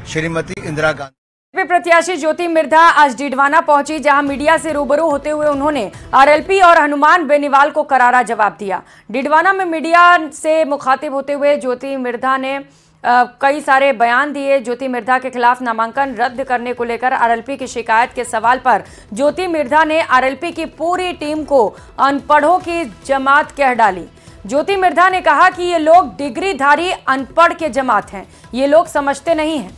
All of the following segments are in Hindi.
श्रीमती इंदिरा गांधी। प्रत्याशी ज्योति मिर्धा आज डीडवाना पहुंची, जहां मीडिया से रूबरू होते हुए उन्होंने आरएलपी और हनुमान बेनीवाल को करारा जवाब दिया। डीडवाना में मीडिया से मुखातिब होते हुए ज्योति मिर्धा ने कई सारे बयान दिए। ज्योति मिर्धा के खिलाफ नामांकन रद्द करने को लेकर आरएलपी की शिकायत के सवाल पर ज्योति मिर्धा ने आरएलपी की पूरी टीम को अनपढ़ों की जमात कह डाली। ज्योति मिर्धा ने कहा कि ये लोग डिग्रीधारी अनपढ़ के जमात हैं, ये लोग समझते नहीं हैं।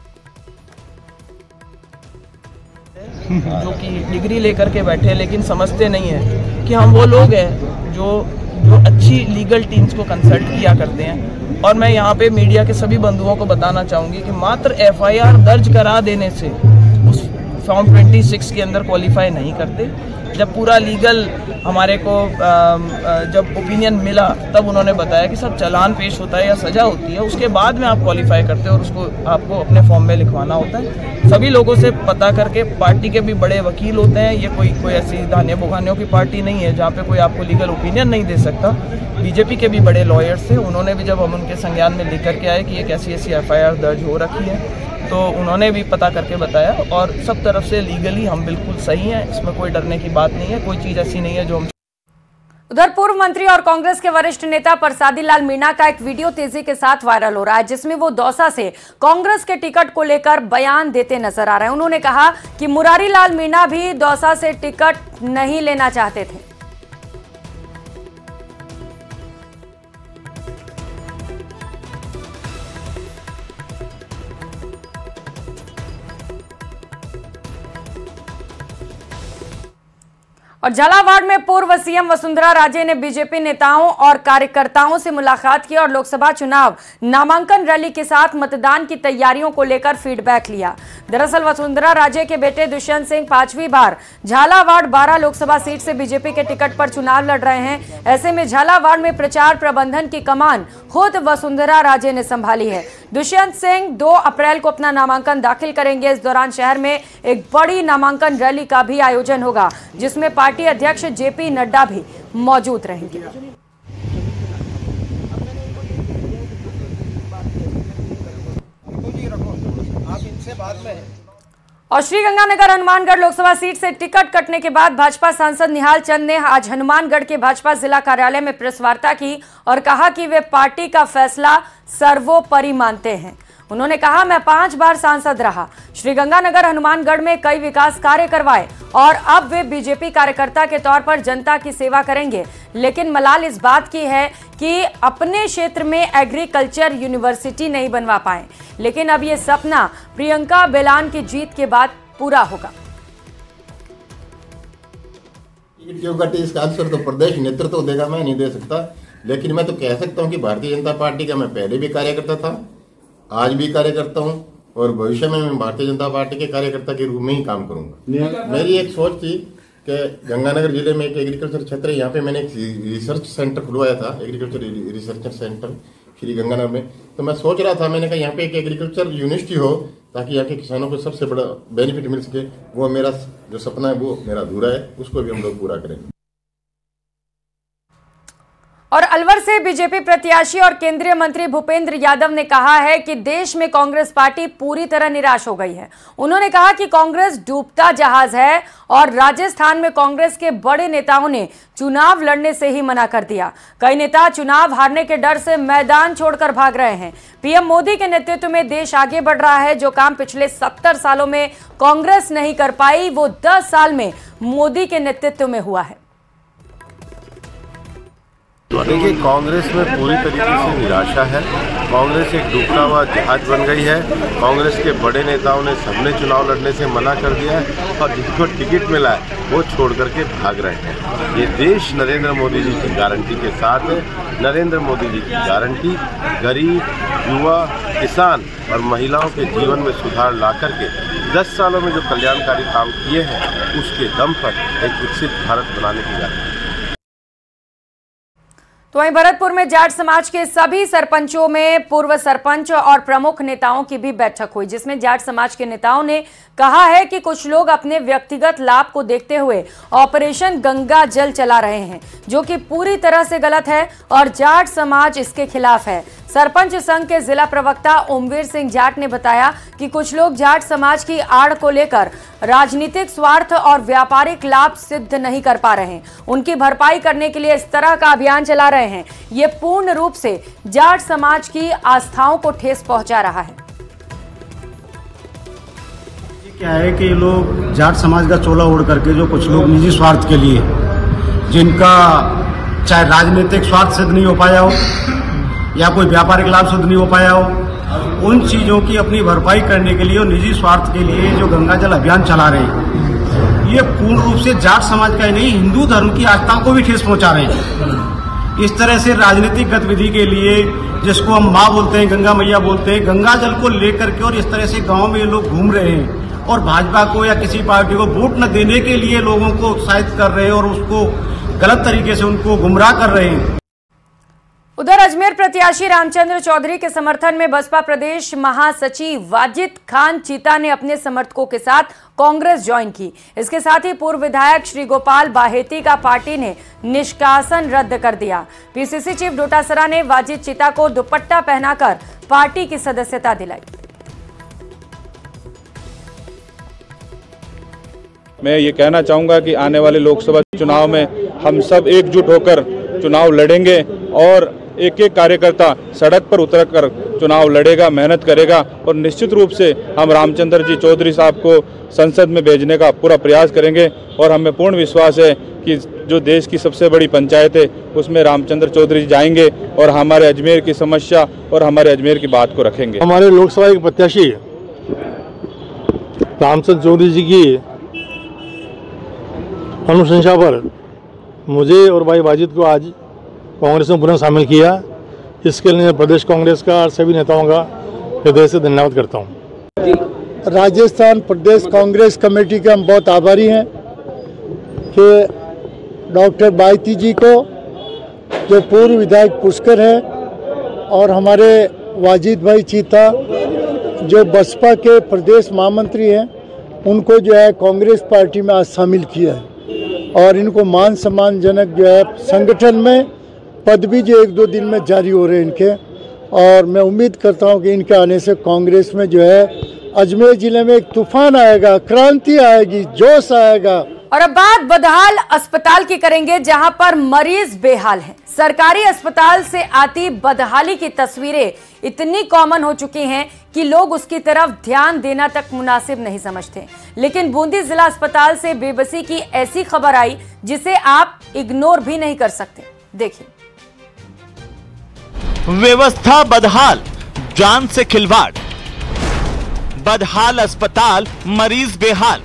जो कि डिग्री लेकर के बैठे लेकिन समझते नहीं है कि हम वो लोग हैं जो अच्छी लीगल टीम्स को कंसल्ट किया करते हैं। और मैं यहाँ पे मीडिया के सभी बंधुओं को बताना चाहूँगी कि मात्र एफआईआर दर्ज करा देने से उस फॉर्म 26 के अंदर क्वालिफाई नहीं करते। जब पूरा लीगल हमारे को जब ओपिनियन मिला तब उन्होंने बताया कि सब चालान पेश होता है या सज़ा होती है, उसके बाद में आप क्वालिफाई करते हो और उसको आपको अपने फॉर्म में लिखवाना होता है। सभी लोगों से पता करके, पार्टी के भी बड़े वकील होते हैं, ये कोई ऐसी धान्य बुखानियों की पार्टी नहीं है जहाँ पे कोई आपको लीगल ओपिनियन नहीं दे सकता। बीजेपी के भी बड़े लॉयर्स थे, उन्होंने भी जब हम उनके संज्ञान में लिख करके आए कि एक ऐसी एफआईआर दर्ज हो रखी है तो उन्होंने भी पता करके बताया और सब तरफ से लीगली हम बिल्कुल सही हैं, इसमें कोई डरने की बात नहीं है, कोई चीज़ ऐसी नहीं है जो हम। उधर पूर्व मंत्री और कांग्रेस के वरिष्ठ नेता प्रसादी लाल मीणा का एक वीडियो तेजी के साथ वायरल हो रहा है, जिसमें वो दौसा से कांग्रेस के टिकट को लेकर बयान देते नजर आ रहे हैं। उन्होंने कहा कि मुरारी लाल मीणा भी दौसा से टिकट नहीं लेना चाहते थे। और झालावाड़ में पूर्व सीएम वसुंधरा राजे ने बीजेपी नेताओं और कार्यकर्ताओं से मुलाकात की और लोकसभा चुनाव नामांकन रैली के साथ मतदान की तैयारियों को लेकर फीडबैक लिया। दरअसल वसुंधरा राजे के बेटे दुष्यंत सिंह 5वीं बार झालावाड़ 12 लोकसभा सीट से बीजेपी के टिकट पर चुनाव लड़ रहे हैं। ऐसे में झालावाड़ में प्रचार प्रबंधन की कमान खुद वसुंधरा राजे ने संभाली है। दुष्यंत सिंह 2 अप्रैल को अपना नामांकन दाखिल करेंगे। इस दौरान शहर में एक बड़ी नामांकन रैली का भी आयोजन होगा, जिसमें पार्टी अध्यक्ष जेपी नड्डा भी मौजूद रहेंगे। और श्रीगंगानगर हनुमानगढ़ लोकसभा सीट से टिकट कटने के बाद भाजपा सांसद निहाल चंद ने आज हनुमानगढ़ के भाजपा जिला कार्यालय में प्रेस वार्ता की और कहा कि वे पार्टी का फैसला सर्वोपरि मानते हैं। उन्होंने कहा, मैं 5 बार सांसद रहा, श्रीगंगानगर हनुमानगढ़ में कई विकास कार्य करवाए और अब वे बीजेपी कार्यकर्ता के तौर पर जनता की सेवा करेंगे। लेकिन मलाल इस बात की है कि अपने क्षेत्र में एग्रीकल्चर यूनिवर्सिटी नहीं बनवा पाए, लेकिन अब ये सपना प्रियंका बेलान की जीत के बाद पूरा होगा। इसका आंसर तो प्रदेश नेतृत्व देगा, मैं नहीं दे सकता, लेकिन मैं तो कह सकता हूँ कि भारतीय जनता पार्टी का मैं पहले भी कार्यकर्ता था, आज भी कार्यकर्ता हूं और भविष्य में मैं भारतीय जनता पार्टी के कार्यकर्ता के रूप में ही काम करूंगा। मेरी एक सोच थी कि गंगानगर जिले में एक एग्रीकल्चर क्षेत्र है, यहाँ पे मैंने एक रिसर्च सेंटर खुलवाया था, agriculture research centre Shri Ganganagar में। तो मैं सोच रहा था, मैंने कहा यहाँ पे एक एग्रीकल्चर यूनिवर्सिटी हो ताकि यहाँ के किसानों को सबसे बड़ा बेनिफिट मिल सके। वो मेरा जो सपना है वो मेरा अधूरा है, उसको भी हम लोग पूरा करेंगे। और अलवर से बीजेपी प्रत्याशी और केंद्रीय मंत्री भूपेंद्र यादव ने कहा है कि देश में कांग्रेस पार्टी पूरी तरह निराश हो गई है। उन्होंने कहा कि कांग्रेस डूबता जहाज है और राजस्थान में कांग्रेस के बड़े नेताओं ने चुनाव लड़ने से ही मना कर दिया। कई नेता चुनाव हारने के डर से मैदान छोड़कर भाग रहे हैं। पीएम मोदी के नेतृत्व में देश आगे बढ़ रहा है। जो काम पिछले 70 सालों में कांग्रेस नहीं कर पाई, वो 10 साल में मोदी के नेतृत्व में हुआ है। देखिए, कांग्रेस में पूरी तरीके से निराशा है। कांग्रेस एक डूबता हुआ जहाज बन गई है। कांग्रेस के बड़े नेताओं ने सबने चुनाव लड़ने से मना कर दिया है और जिसको टिकट मिला है वो छोड़ करके भाग रहे हैं। ये देश नरेंद्र मोदी जी की गारंटी के साथ है। नरेंद्र मोदी जी की गारंटी गरीब, युवा, किसान और महिलाओं के जीवन में सुधार ला करके 10 सालों में जो कल्याणकारी काम किए हैं उसके दम पर एक विकसित भारत बनाने की गारंटी। तो वहीं भरतपुर में जाट समाज के सभी सरपंचों में पूर्व सरपंच और प्रमुख नेताओं की भी बैठक हुई, जिसमें जाट समाज के नेताओं ने कहा है कि कुछ लोग अपने व्यक्तिगत लाभ को देखते हुए ऑपरेशन गंगा जल चला रहे हैं, जो कि पूरी तरह से गलत है और जाट समाज इसके खिलाफ है। सरपंच संघ के जिला प्रवक्ता ओमवीर सिंह जाट ने बताया कि कुछ लोग जाट समाज की आड़ को लेकर राजनीतिक स्वार्थ और व्यापारिक लाभ सिद्ध नहीं कर पा रहे हैं। उनकी भरपाई करने के लिए इस तरह का अभियान चला रहे हैं। ये पूर्ण रूप से जाट समाज की आस्थाओं को ठेस पहुंचा रहा है। क्या है कि लोग जाट समाज का चोला ओढ़ करके जो कुछ लोग निजी स्वार्थ के लिए, जिनका चाहे राजनीतिक स्वार्थ सिद्ध नहीं हो पाया हो या कोई व्यापारिक लाभ सिद्ध नहीं हो पाया हो, उन चीजों की अपनी भरपाई करने के लिए और निजी स्वार्थ के लिए जो गंगा जल अभियान चला रहे हैं, ये पूर्ण रूप से जाट समाज का ही नहीं, हिंदू धर्म की आस्थाओं को भी ठेस पहुंचा रहे हैं। इस तरह से राजनीतिक गतिविधि के लिए, जिसको हम माँ बोलते हैं, गंगा मैया बोलते हैं, गंगा जल को लेकर के और इस तरह से गाँव में ये लोग घूम रहे हैं और भाजपा को या किसी पार्टी को वोट न देने के लिए लोगों को उत्साहित कर रहे हैं और उसको गलत तरीके से उनको गुमराह कर रहे हैं। उधर अजमेर प्रत्याशी रामचंद्र चौधरी के समर्थन में बसपा प्रदेश महासचिव वाजिद खान चीता ने अपने समर्थकों के साथ कांग्रेस ज्वाइन की। इसके साथ ही पूर्व विधायक श्री गोपाल बाहेती का पार्टी ने निष्कासन रद्द कर दिया। पीसीसी चीफ डोटासरा ने वाजिद चीता को दुपट्टा पहनाकर पार्टी की सदस्यता दिलाई। मैं ये कहना चाहूँगा कि आने वाले लोकसभा चुनाव में हम सब एकजुट होकर चुनाव लड़ेंगे और एक एक कार्यकर्ता सड़क पर उतरकर चुनाव लड़ेगा, मेहनत करेगा और निश्चित रूप से हम रामचंद्र जी चौधरी साहब को संसद में भेजने का पूरा प्रयास करेंगे। और हमें पूर्ण विश्वास है कि जो देश की सबसे बड़ी पंचायत है उसमें रामचंद्र चौधरी जी जाएंगे और हमारे अजमेर की समस्या और हमारे अजमेर की बात को रखेंगे। हमारे लोकसभा के प्रत्याशी रामचंद्र चौधरी जी की अनुशंसा पर मुझे और भाई वाजिद को आज कांग्रेस में पुनः शामिल किया। इसके लिए प्रदेश कांग्रेस का और सभी नेताओं का हृदय से धन्यवाद करता हूं। राजस्थान प्रदेश कांग्रेस कमेटी के हम बहुत आभारी हैं कि डॉक्टर बाहेती जी को, जो पूर्व विधायक पुष्कर है, और हमारे वाजिद भाई चीता जो बसपा के प्रदेश महामंत्री हैं, उनको जो है कांग्रेस पार्टी में आज शामिल किया है और इनको मान सम्मानजनक जो है संगठन में पद भी जो 1-2 दिन में जारी हो रहे हैं इनके। और मैं उम्मीद करता हूं कि इनके आने से कांग्रेस में जो है अजमेर जिले में एक तूफान आएगा, क्रांति आएगी, जोश आएगा। और अब बात बदहाल अस्पताल की करेंगे, जहां पर मरीज बेहाल हैं। सरकारी अस्पताल से आती बदहाली की तस्वीरें इतनी कॉमन हो चुकी हैं कि लोग उसकी तरफ ध्यान देना तक मुनासिब नहीं समझते। लेकिन बूंदी जिला अस्पताल से बेबसी की ऐसी खबर आई जिसे आप इग्नोर भी नहीं कर सकते। देखिए। व्यवस्था बदहाल, जान से खिलवाड़, बदहाल अस्पताल, मरीज बेहाल।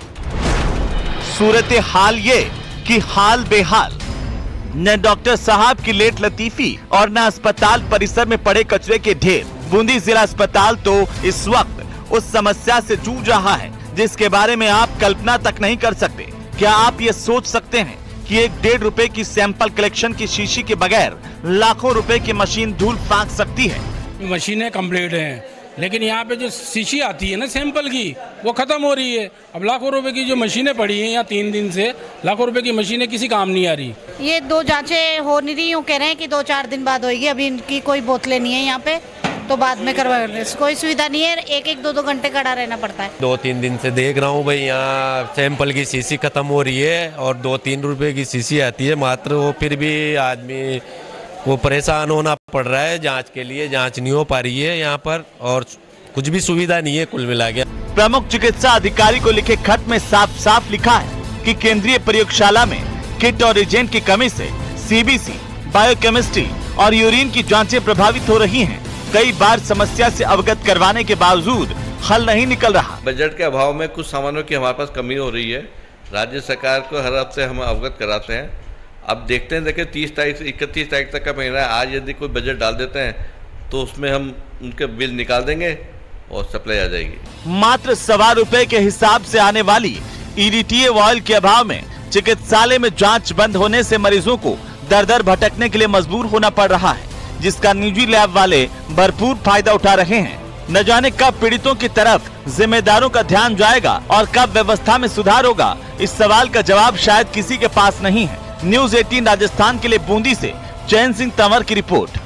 सूरत हाल ये कि हाल बेहाल। न डॉक्टर साहब की लेट लतीफी और न अस्पताल परिसर में पड़े कचरे के ढेर। बूंदी जिला अस्पताल तो इस वक्त उस समस्या से जूझ रहा है जिसके बारे में आप कल्पना तक नहीं कर सकते। क्या आप ये सोच सकते हैं कि 1.5 रुपए की सैंपल कलेक्शन की शीशी के बगैर लाखों रुपए की मशीन धूल फेंक सकती है? मशीनें कंप्लीट हैं, लेकिन यहाँ पे जो शीशी आती है ना सैंपल की, वो खत्म हो रही है। अब लाखों रुपए की जो मशीनें पड़ी हैं यहाँ 3 दिन से, लाखों रुपए की मशीनें किसी काम नहीं आ रही। ये 2 जांचें हो नहीं रही, यूँ कह रहे हैं कि 2-4 दिन बाद होगी। अभी इनकी कोई बोतलें नहीं है यहाँ पे, तो बाद में करवा, कोई सुविधा नहीं है। 1-2 घंटे खड़ा रहना पड़ता है। 2-3 दिन से देख रहा हूँ भाई, यहाँ सैंपल की शीशी खत्म हो रही है और 2-3 रुपए की शीशी आती है मात्र। वो फिर भी आदमी वो परेशान होना पड़ रहा है जांच के लिए, जांच नहीं हो पा रही है यहाँ पर और कुछ भी सुविधा नहीं है कुल मिला के। प्रमुख चिकित्सा अधिकारी को लिखे खत में साफ साफ लिखा है कि केंद्रीय प्रयोगशाला में किट और एजेंट की कमी से सीबीसी, बायोकेमिस्ट्री और यूरिन की जांचें प्रभावित हो रही हैं। कई बार समस्या से अवगत करवाने के बावजूद हल नहीं निकल रहा। बजट के अभाव में कुछ सामानों की हमारे पास कमी हो रही है। राज्य सरकार को हर हफ्ते हम अवगत कराते हैं। अब देखते हैं, देखिए 30 तारीख से 31 तारीख तक का महीना है। आज यदि कोई बजट डाल देते हैं तो उसमें हम उनके बिल निकाल देंगे और सप्लाई आ जाएगी। मात्र ₹1.25 के हिसाब से आने वाली EDTA ऑयल के अभाव में चिकित्सालय में जांच बंद होने से मरीजों को दर दर भटकने के लिए मजबूर होना पड़ रहा है, जिसका निजी लैब वाले भरपूर फायदा उठा रहे हैं। न जाने कब पीड़ितों की तरफ जिम्मेदारों का ध्यान जाएगा और कब व्यवस्था में सुधार होगा, इस सवाल का जवाब शायद किसी के पास नहीं है। न्यूज़ 18 राजस्थान के लिए बूंदी से चैन सिंह तंवर की रिपोर्ट।